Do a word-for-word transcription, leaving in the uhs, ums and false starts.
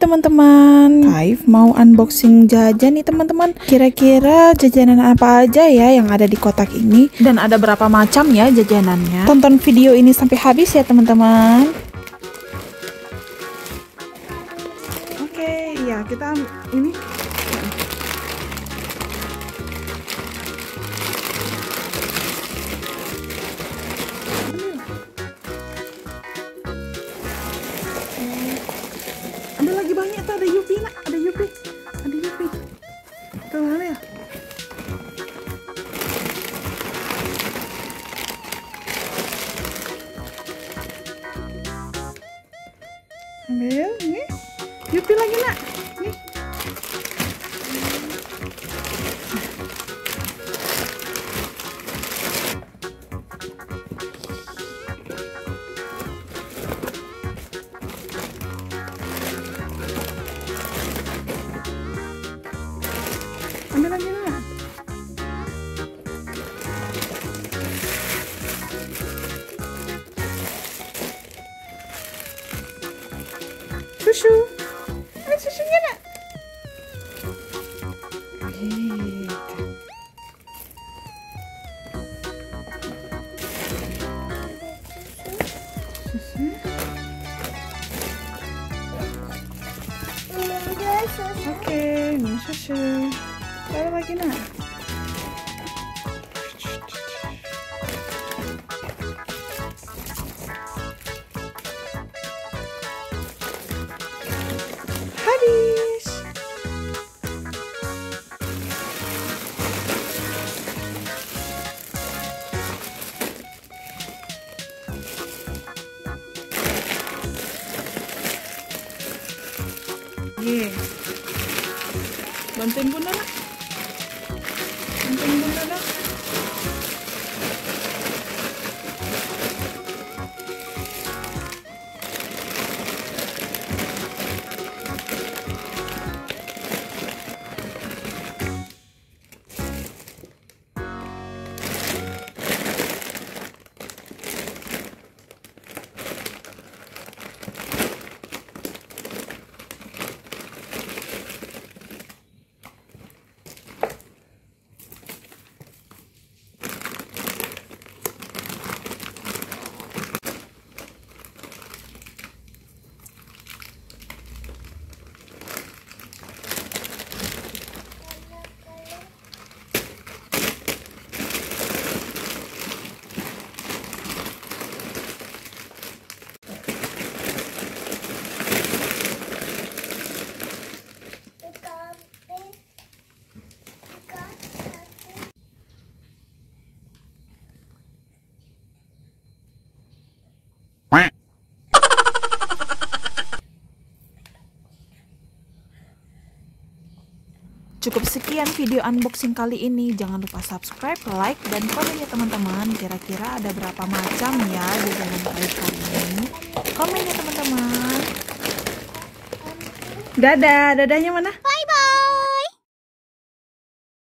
teman-teman, Kaif mau unboxing jajan nih teman-teman. Kira-kira jajanan apa aja ya yang ada di kotak ini, dan ada berapa macam ya jajanannya. Tonton video ini sampai habis ya teman-teman. Oke, ya kita ini ada lagi banyak tuh, ada Yupi nak, ada Yupi, ada Yupi. Tuh mana ya? Ambil, nih, Yupi lagi nak, nih. Ambil lagi nak. Susu. Ada susunya nak. Gitu. Susu. Oke, minum susu. Taruh lagi nak. Habis. Ye. Bantuin bunda nak. Bantuin bunda nak. Cukup sekian video unboxing kali ini. Jangan lupa subscribe, like, dan komen ya teman-teman. Kira-kira ada berapa macam ya jajanan Kaif kali ini? Komen ya teman-teman. Dadah, dadahnya mana?